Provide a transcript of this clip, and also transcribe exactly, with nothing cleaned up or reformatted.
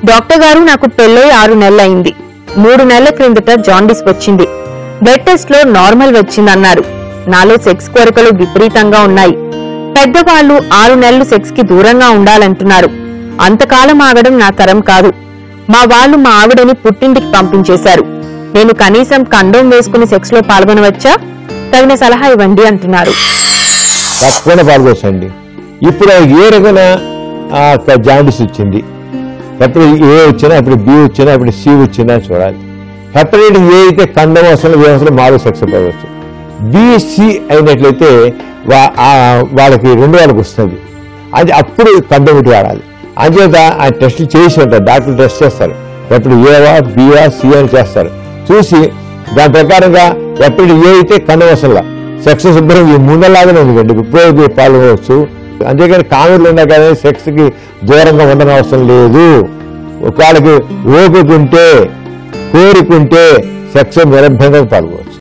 Doctor గారు, నాకు పెళ్ళై ఆరు నెలలైంది. మూడు నెలల క్రిందట జాండీస్ వచ్చింది. బ్లడ్ టెస్ట్ లో నార్మల్ వచ్చిందన్నారు. నాలో సెక్స్ కోరికలు విపరీతంగా ఉన్నాయి. పెద్దవాళ్లు ఆరు నెలలు సెక్స్ కి దూరంగా ఉండాలంటున్నారు. అంతకాలం ఆగడం నా తరం కాదు. మా వాళ్లు మా ఆవిడని పుట్టింటికి పంపించేశారు. నేను కనీసం కండోమ్ వేసుకుని సెక్స్ లో పాల్గొనవచ్చా? తగిన సలహా ఇవ్వండి అంటున్నారు. తప్పకుండా పాల్గొచ్చండి. ఇప్పుడు ఏ రకమైన జాండీస్ వచ్చింది, ఎప్పుడు ఏ వచ్చినా, ఇప్పుడు బి వచ్చినా, ఇప్పుడు సి వచ్చినా చూడాలి. హెపటైటిస్ ఏ అయితే కండోమ్ అవసరం వ్యవస్థలో మారు సెక్స్ పోవచ్చు. బిసి అయినట్లయితే వాళ్ళకి రెండు వాళ్ళకి వస్తుంది. అది అప్పుడు కండోమ్ వాడాలి. అంచేత ఆ టెస్టులు చేసి ఉంటారు, డాక్టర్లు టెస్ట్ చేస్తారు. ఎప్పుడు ఏవా బియా సి అని చేస్తారు. చూసి దాని ప్రకారంగా ఎప్పుడు ఏ అయితే కండోమ్ అవసరంలా సెక్స్ శుభ్రం ఈ ముందలాగానే ఉందండి, ఇప్పుడు పాల్గొనవచ్చు. అంతేకాని కామెడీలు ఉన్నా కానీ సెక్స్కి దూరంగా ఉండడం అవసరం లేదు. వాళ్ళకి ఓపిక ఉంటే, కోరికుంటే సెక్స్ నిర్భయంగా పాల్గొవచ్చు.